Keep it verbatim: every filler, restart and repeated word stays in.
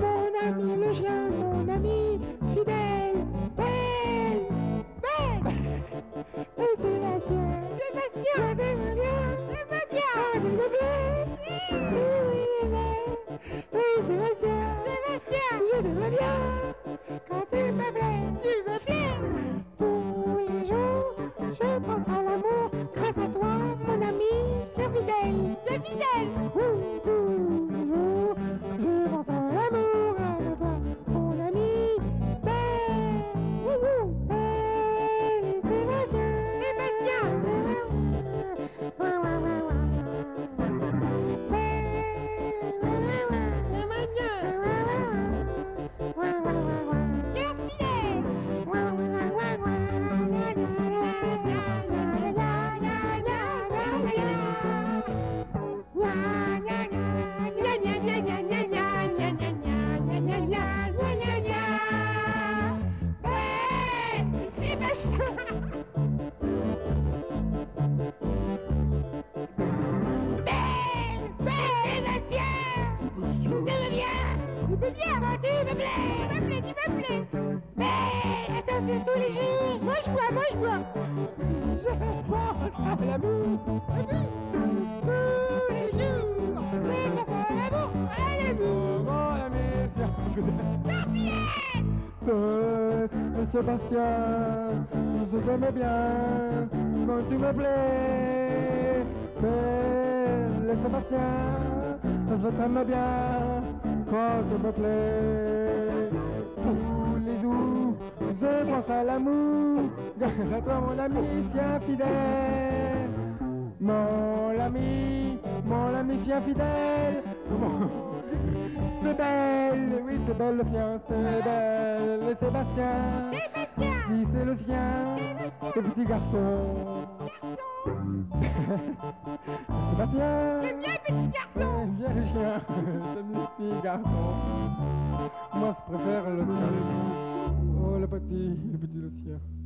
Mon ami le chien, mon ami fidèle, belle, belle. Et Sébastien, Sébastien, je t'aime bien, Sébastien, ah, je t'aime bien. Oui, oui, mais, oui, Sébastien, Sébastien, je t'aime bien. Quand tu me plais, tu me plais. Tous les jours, je pense à l'amour grâce à toi, mon ami, c'est fidèle, c'est fidèle. Oui, tous les jours, je pense à l'amour grâce à toi, mon ami, belle, wouhou, belle et Sébastien, Sébastien, ouais, ouais, ouais, ouais. Tu me bien, moi, tu me plais, tu me plais, tu me plais. Mais attends, c'est tous les jours. Moi je bois, moi je bois. Je pense à l'amour. Tous les jours. Je pense à l'amour, à l'amour. Mon ami, Jean-Pierre. Euh, Sébastien, je t'aime bien quand tu me plais. Belle Sébastien, je t'aime bien quand tu me plais. Tous les jours, je pense à l'amour. Grâce à toi, mon ami, sien fidèle. Mon ami, mon ami, sien fidèle. C'est belle, oui c'est belle le sien, c'est belle, et Sébastien, Sébastien. oui c'est le sien, le petit garçon. Sébastien, J'aime bien le petit garçon. j'aime bien le chien, j'aime le petit garçon. Moi je préfère le sien, oh le petit, le petit le sien.